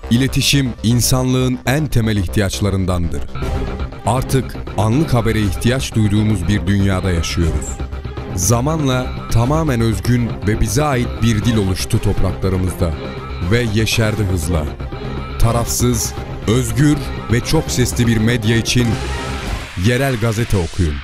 İletişim, insanlığın en temel ihtiyaçlarındandır. Artık anlık habere ihtiyaç duyduğumuz bir dünyada yaşıyoruz. Zamanla tamamen özgün ve bize ait bir dil oluştu topraklarımızda ve yeşerdi hızla. Tarafsız, özgür ve çok sesli bir medya için yerel gazete okuyun.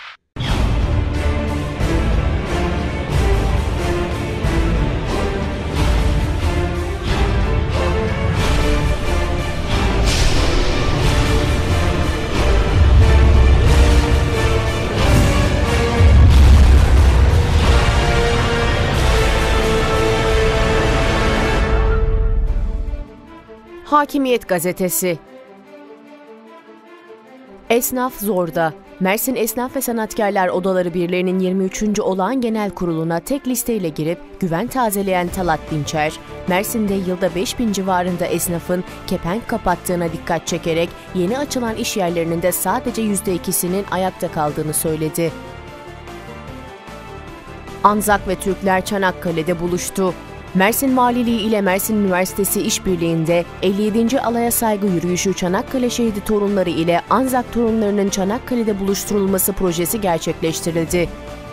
Hakimiyet Gazetesi. Esnaf zorda. Mersin Esnaf ve Sanatkarlar Odaları Birliği'nin 23. Olağan Genel Kurulu'na tek listeyle girip güven tazeleyen Talat Dinçer, Mersin'de yılda 5000 civarında esnafın kepenk kapattığına dikkat çekerek yeni açılan iş yerlerinin de sadece %2'sinin ayakta kaldığını söyledi. Anzak ve Türkler Çanakkale'de buluştu. Mersin Valiliği ile Mersin Üniversitesi işbirliğinde 57. Alaya Saygı Yürüyüşü Çanakkale Şehidi torunları ile Anzak torunlarının Çanakkale'de buluşturulması projesi gerçekleştirildi.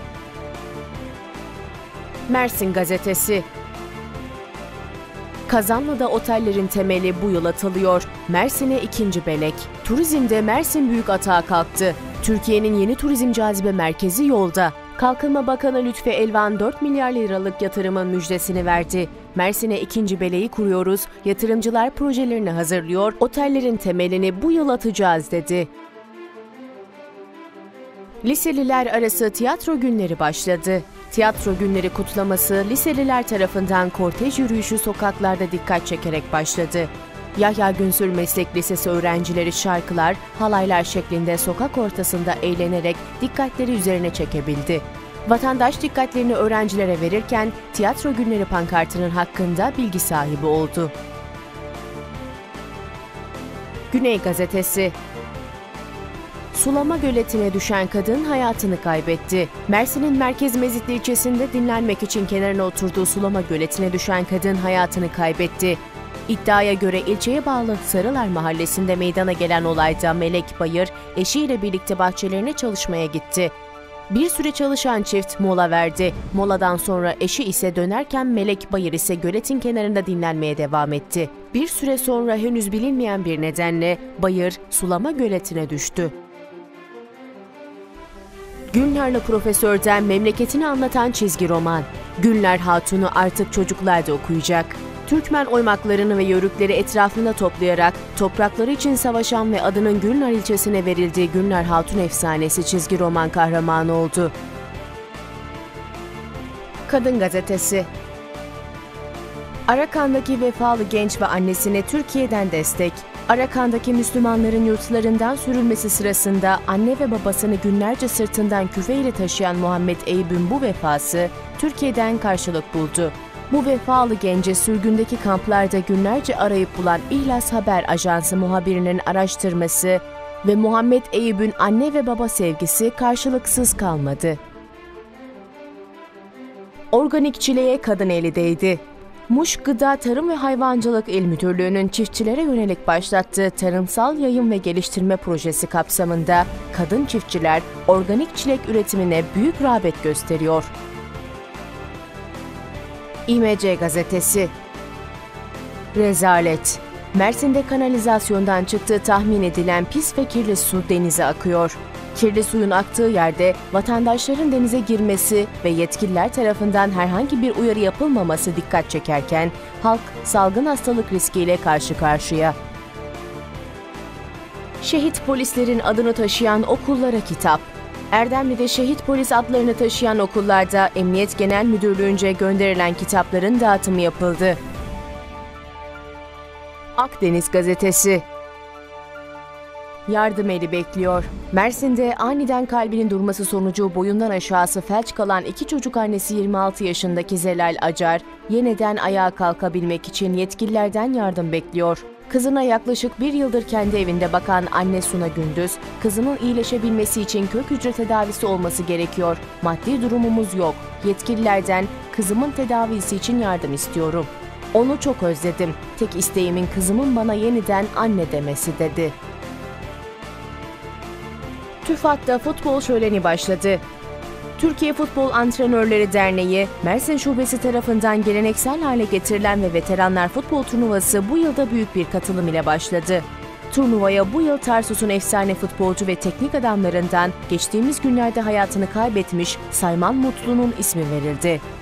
Mersin Gazetesi. Kazanlı'da otellerin temeli bu yıl atılıyor. Mersin'e ikinci belek. Turizmde Mersin büyük atağa kalktı. Türkiye'nin yeni turizm cazibe merkezi yolda. Kalkınma Bakanı Lütfi Elvan 4 milyar liralık yatırımın müjdesini verdi. Mersin'e ikinci beleği kuruyoruz, yatırımcılar projelerini hazırlıyor, otellerin temelini bu yıl atacağız dedi. Liseliler arası tiyatro günleri başladı. Tiyatro günleri kutlaması liseliler tarafından kortej yürüyüşü sokaklarda dikkat çekerek başladı. Yahya Günsür Meslek Lisesi öğrencileri şarkılar, halaylar şeklinde sokak ortasında eğlenerek dikkatleri üzerine çekebildi. Vatandaş dikkatlerini öğrencilere verirken tiyatro günleri pankartının hakkında bilgi sahibi oldu. Güney Gazetesi. Sulama göletine düşen kadın hayatını kaybetti. Mersin'in Merkez Mezitli ilçesinde dinlenmek için kenarına oturduğu sulama göletine düşen kadın hayatını kaybetti. İddiaya göre ilçeye bağlı Sarılar Mahallesi'nde meydana gelen olayda Melek Bayır, eşiyle birlikte bahçelerine çalışmaya gitti. Bir süre çalışan çift mola verdi. Moladan sonra eşi ise dönerken Melek Bayır ise göletin kenarında dinlenmeye devam etti. Bir süre sonra henüz bilinmeyen bir nedenle Bayır sulama göletine düştü. Gülnar'la Profesör'den memleketini anlatan çizgi roman. Gülnar Hatun'u artık çocuklar da okuyacak. Türkmen oymaklarını ve yörükleri etrafında toplayarak toprakları için savaşan ve adının Gülnar ilçesine verildiği Gülnar Hatun efsanesi çizgi roman kahramanı oldu. Kadın Gazetesi. Arakan'daki vefalı genç ve annesine Türkiye'den destek. Arakan'daki Müslümanların yurtlarından sürülmesi sırasında anne ve babasını günlerce sırtından küfeyle taşıyan Muhammed Eyüp'ün bu vefası Türkiye'den karşılık buldu. Bu vefalı gence sürgündeki kamplarda günlerce arayıp bulan İhlas Haber Ajansı muhabirinin araştırması ve Muhammed Eyüp'ün anne ve baba sevgisi karşılıksız kalmadı. Organik çileğe kadın eli değdi. Muş Gıda Tarım ve Hayvancılık İl Müdürlüğü'nün çiftçilere yönelik başlattığı tarımsal yayın ve geliştirme projesi kapsamında kadın çiftçiler organik çilek üretimine büyük rağbet gösteriyor. İMC Gazetesi. Rezalet. Mersin'de kanalizasyondan çıktığı tahmin edilen pis ve kirli su denize akıyor. Kirli suyun aktığı yerde vatandaşların denize girmesi ve yetkililer tarafından herhangi bir uyarı yapılmaması dikkat çekerken halk salgın hastalık riskiyle karşı karşıya. Şehit polislerin adını taşıyan okullara kitap. Erdemli'de şehit polis adlarını taşıyan okullarda Emniyet Genel Müdürlüğü'nce gönderilen kitapların dağıtımı yapıldı. Akdeniz Gazetesi. Yardım eli bekliyor. Mersin'de aniden kalbinin durması sonucu boyundan aşağısı felç kalan 2 çocuk annesi 26 yaşındaki Zelal Acar, yeniden ayağa kalkabilmek için yetkililerden yardım bekliyor. Kızına yaklaşık 1 yıldır kendi evinde bakan anne Suna Gündüz, kızının iyileşebilmesi için kök hücre tedavisi olması gerekiyor. Maddi durumumuz yok. Yetkililerden kızımın tedavisi için yardım istiyorum. Onu çok özledim. Tek isteğimin kızımın bana yeniden anne demesi dedi. TÜFAD'da futbol şöleni başladı. Türkiye Futbol Antrenörleri Derneği, Mersin Şubesi tarafından geleneksel hale getirilen ve veteranlar futbol turnuvası bu yılda büyük bir katılım ile başladı. Turnuvaya bu yıl Tarsus'un efsane futbolcu ve teknik adamlarından geçtiğimiz günlerde hayatını kaybetmiş Sayman Mutlu'nun ismi verildi.